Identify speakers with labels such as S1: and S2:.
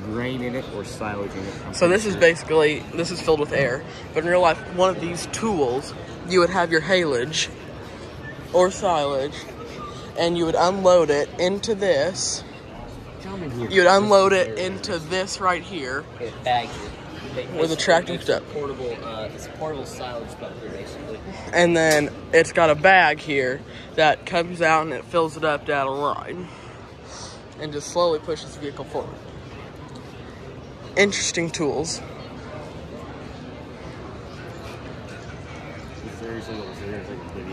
S1: grain in it or silage in it.
S2: So this is basically, this is filled with air. But in real life, one of these tools, you would have your haylage or silage, and you would unload it into this. You would unload it into this right here.
S3: It bags it.
S2: With a tractor hooked up.
S3: It's a portable silage bunker, basically.
S2: And then it's got a bag here that comes out and it fills it up down a line. And just slowly pushes the vehicle forward. Interesting tools.
S1: Seriously,